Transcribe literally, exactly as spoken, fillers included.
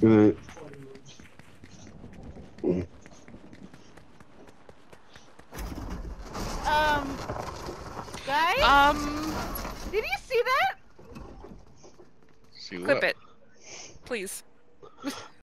Good. Um, guys, Um, did you see that? See clip what? it, please.